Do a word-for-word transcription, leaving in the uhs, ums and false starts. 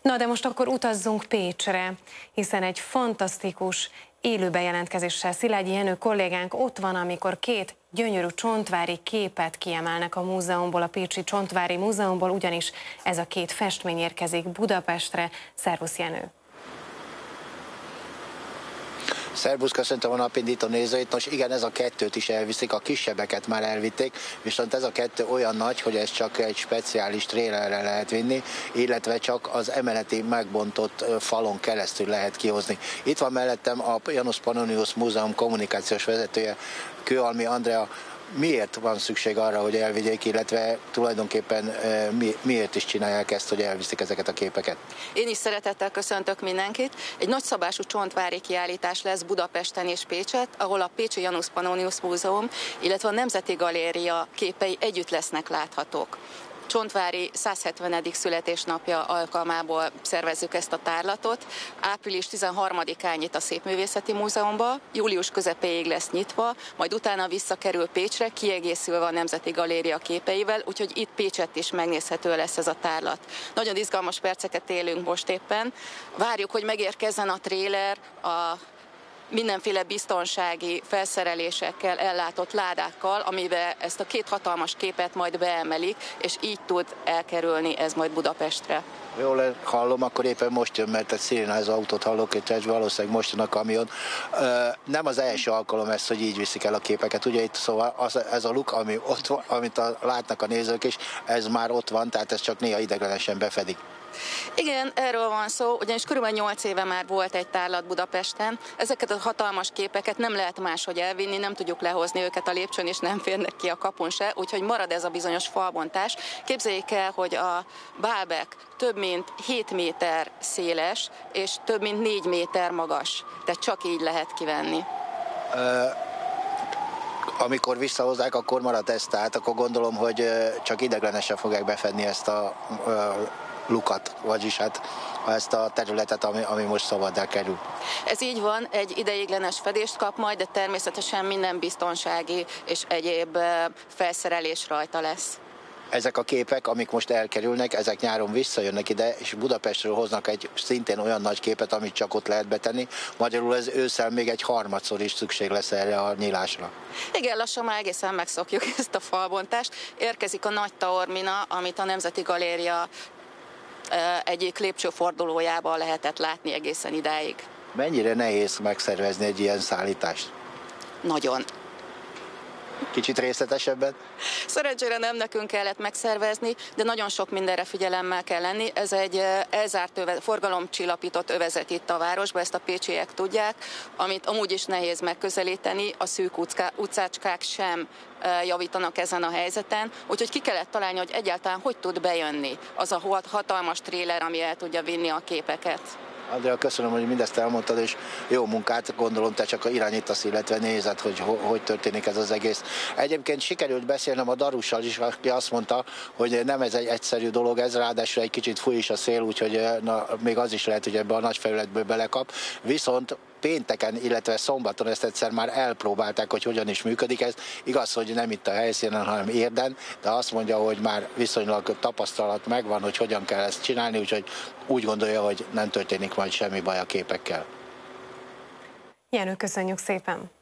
Na, de most akkor utazzunk Pécsre, hiszen egy fantasztikus élőbejelentkezéssel Szilágyi Jenő kollégánk ott van, amikor két gyönyörű csontvári képet kiemelnek a múzeumból, a Pécsi Csontvári Múzeumból, ugyanis ez a két festmény érkezik Budapestre. Szervusz, Jenő! Szervusz, köszöntöm a napindító nézőit. Nos igen, ez a kettőt is elviszik, a kisebbeket már elvitték, viszont ez a kettő olyan nagy, hogy ez csak egy speciális trélerre lehet vinni, illetve csak az emeleti megbontott falon keresztül lehet kihozni. Itt van mellettem a Janus Pannonius Múzeum kommunikációs vezetője, Kőhalmi Andrea. Miért van szükség arra, hogy elvigyék, illetve tulajdonképpen mi, miért is csinálják ezt, hogy elviszik ezeket a képeket? Én is szeretettel köszöntök mindenkit. Egy nagyszabású csontvári kiállítás lesz Budapesten és Pécset, ahol a Pécsi Janus Pannonius Múzeum, illetve a Nemzeti Galéria képei együtt lesznek láthatók. Csontvári száz hetvenedik születésnapja alkalmából szervezzük ezt a tárlatot. április tizenharmadikán nyit a Szépművészeti Múzeumba, július közepéig lesz nyitva, majd utána visszakerül Pécsre, kiegészülve a Nemzeti Galéria képeivel, úgyhogy itt Pécsett is megnézhető lesz ez a tárlat. Nagyon izgalmas perceket élünk most éppen. Várjuk, hogy megérkezzen a tréler, a mindenféle biztonsági felszerelésekkel ellátott ládákkal, amiben ezt a két hatalmas képet majd beemelik, és így tud elkerülni ez majd Budapestre. Jól hallom, akkor éppen most jön, mert egy szirénázó autót hallok, és valószínűleg most jön a kamion. Nem az első alkalom ez, hogy így viszik el a képeket. Ugye itt szóval az, ez a luk, ami ott van, amit a, látnak a nézők is, ez már ott van, tehát ez csak néha ideiglenesen befedik. Igen, erről van szó, ugyanis körülbelül nyolc éve már volt egy tárlat Budapesten. Ezeket a hatalmas képeket nem lehet máshogy elvinni, nem tudjuk lehozni őket a lépcsőn, és nem férnek ki a kapun se, úgyhogy marad ez a bizonyos falbontás. Képzeljék el, hogy a bálbek több mint hét méter széles, és több mint négy méter magas. Tehát csak így lehet kivenni. Uh... Amikor visszahozzák, akkor marad ez, tehát akkor gondolom, hogy csak ideiglenesen fogják befedni ezt a uh, lukat, vagyis hát ezt a területet, ami, ami most szabaddá kerül. Ez így van, egy ideiglenes fedést kap majd, de természetesen minden biztonsági és egyéb felszerelés rajta lesz. Ezek a képek, amik most elkerülnek, ezek nyáron visszajönnek ide, és Budapestről hoznak egy szintén olyan nagy képet, amit csak ott lehet betenni. Magyarul ez ősszel még egy harmadszor is szükség lesz erre a nyílásra. Igen, lassan már egészen megszokjuk ezt a falbontást. Érkezik a nagy taormina, amit a Nemzeti Galéria egyik lépcsőfordulójában lehetett látni egészen idáig. Mennyire nehéz megszervezni egy ilyen szállítást? Nagyon. Kicsit részletesebben? Szerencsére nem nekünk kellett megszervezni, de nagyon sok mindenre figyelemmel kell lenni. Ez egy elzárt öve, forgalomcsillapított övezet itt a városban, ezt a pécsiek tudják, amit amúgy is nehéz megközelíteni, a szűk utcá, utcácskák sem javítanak ezen a helyzeten, úgyhogy ki kellett találni, hogy egyáltalán hogy tud bejönni az a hatalmas tréler, ami el tudja vinni a képeket. Andrea, köszönöm, hogy mindezt elmondtad, és jó munkát, gondolom te csak irányítasz, illetve nézed, hogy hogy történik ez az egész. Egyébként sikerült beszélnem a Darussal is, aki azt mondta, hogy nem ez egy egyszerű dolog, ez ráadásul egy kicsit fúj is a szél, úgyhogy na, még az is lehet, hogy ebbe a nagy felületből belekap. Viszont pénteken, illetve szombaton ezt egyszer már elpróbálták, hogy hogyan is működik ez. Igaz, hogy nem itt a helyszínen, hanem Érden, de azt mondja, hogy már viszonylag tapasztalat megvan, hogy hogyan kell ezt csinálni, úgyhogy úgy gondolja, hogy nem történik majd semmi baj a képekkel. Jenő, köszönjük szépen!